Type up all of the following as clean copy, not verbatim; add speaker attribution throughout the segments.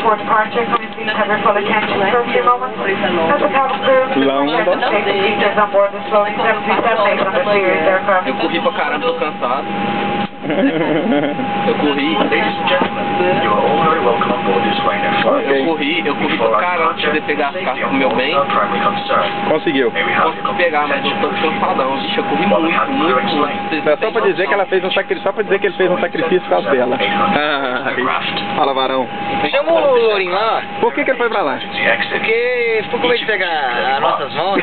Speaker 1: before departure, coming to have your full attention for a few moments. As a cabin crew, check the safety features on board this Boeing 737 800 series aircraft.
Speaker 2: Eu corri pra caramba, tô cansado. Eu corri. Eu corri pra caramba pra poder pegar as cartas pro meu bem.
Speaker 3: Conseguiu.
Speaker 2: Consegui pegar, mas eu tô cansadão. Vixe, eu corri muito.
Speaker 3: É só pra dizer que ela fez um sacrifício, só pra dizer que ele fez um sacrifício por causa dela. Fala, Varão.
Speaker 4: Chama o Lourinho lá.
Speaker 3: Por que ele foi pra lá?
Speaker 4: Porque ficou com medo de pegar as nossas mãos.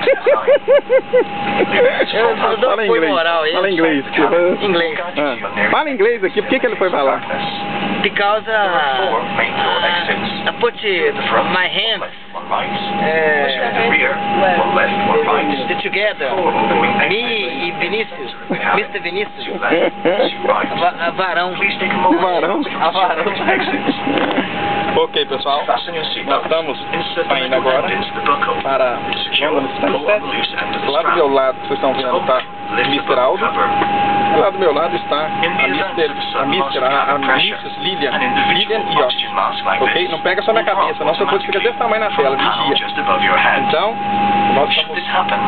Speaker 4: Eu dou
Speaker 3: Fala
Speaker 4: apoio moral aí.
Speaker 3: Fala inglês.
Speaker 4: Inglês.
Speaker 3: Fala inglês aqui, por que ele foi pra lá?
Speaker 4: Because I put my hands together. Me e Vinícius, Mr. Vinícius. Varão.
Speaker 3: Varão?
Speaker 2: Varão.
Speaker 3: Ok, pessoal, nós estamos saindo agora para London Stansted. Do lado do meu lado, vocês estão vendo, está Mr. Aldo. Do lado do meu lado está a Mrs. Lilian Yost. Ok? Não pega só na cabeça, não, só depois fica desse tamanho na tela, vigia. Então, nós estamos...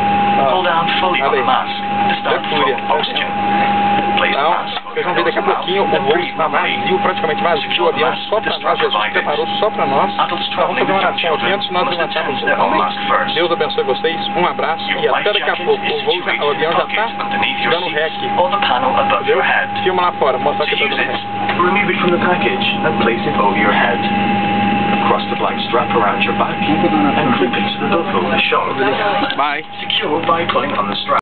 Speaker 3: Então, vocês vão ver daqui a pouquinho o voo está vazio, praticamente vazio, o avião só para nós, Jesus preparou só para nós. Então vamos fazer uma oração aqui antes de nós levantarmos o voo. Deus abençoe vocês, um abraço e até daqui a pouco. O avião já está dando rec. Entendeu? Filma lá fora, mostra que está dando rec.
Speaker 5: Remove it from the package and place it over your head. Cross the black strap around your back and clip it to the buckle of the shock.
Speaker 3: Bye.
Speaker 5: Secure by pulling on the strap.